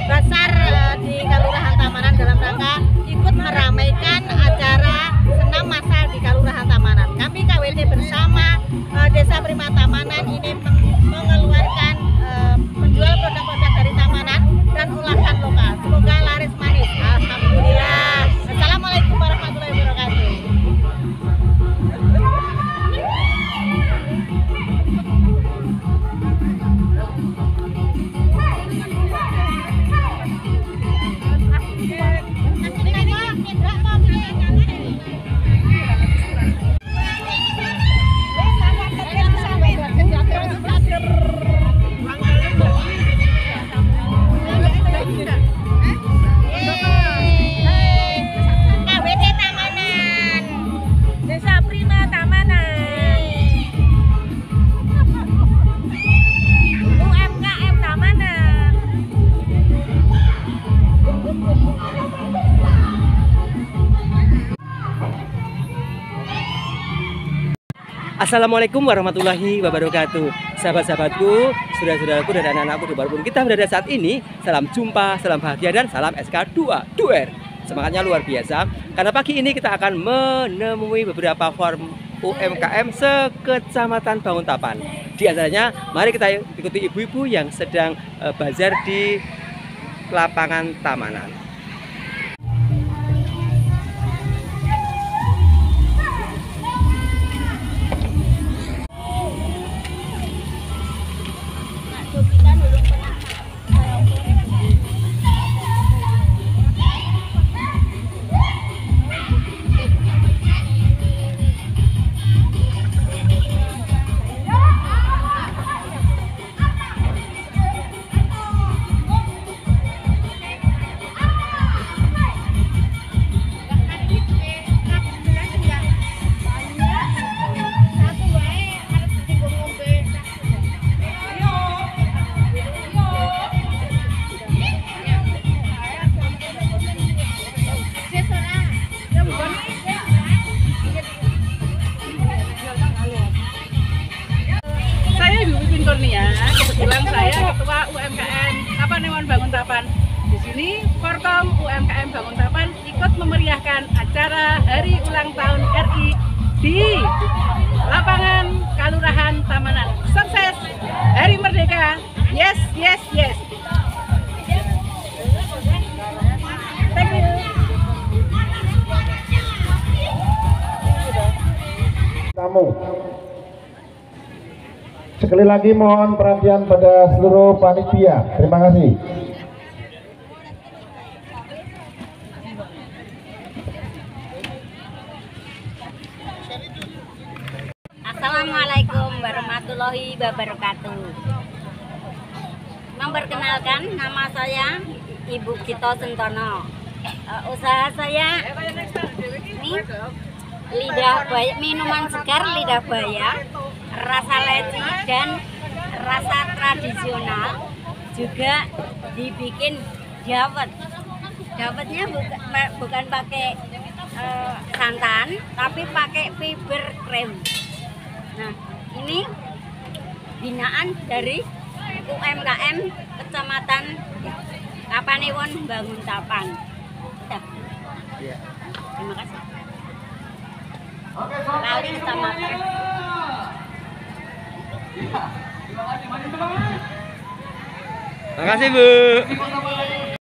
besar di Kelurahan Tamanan dalam rangka ikut meramaikan acara senam massal di Kelurahan Tamanan. Kami KWT bersama Desa Prima Tamanan ini mengeluarkan menjual produk-produk dari Tamanan dan olahan lokal. Semoga laris manis. Alhamdulillah. Assalamualaikum warahmatullahi wabarakatuh. Assalamualaikum warahmatullahi wabarakatuh. Sahabat-sahabatku, saudara-saudaraku dan anak-anakku dimanapun kita berada saat ini, salam jumpa, salam bahagia dan salam SK2 2R. Semangatnya luar biasa karena pagi ini kita akan menemui beberapa forum UMKM sekecamatan Banguntapan. Di antaranya, mari kita ikuti ibu-ibu yang sedang bazar di lapangan Tamanan. Kebetulan saya Ketua UMKM Tapanewan Banguntapan. Di sini Forkom UMKM Banguntapan ikut memeriahkan acara Hari Ulang Tahun RI di lapangan Kelurahan Tamanan. Sukses Hari Merdeka. Yes, yes, yes. Thank you. Tamu. Sekali lagi mohon perhatian pada seluruh panitia. Terima kasih. Assalamualaikum warahmatullahi wabarakatuh. Memperkenalkan, nama saya Ibu Gito Sentono. Usaha saya ini lidah buaya, minuman segar lidah buaya, rasa leci dan rasa tradisional, juga dibikin dawet. Dawetnya bukan pakai santan, tapi pakai fiber krem. Nah, ini binaan dari UMKM Kecamatan Tapanewan Banguntapan. Terima kasih. Lali Kecamatan. Terima kasih, Bu.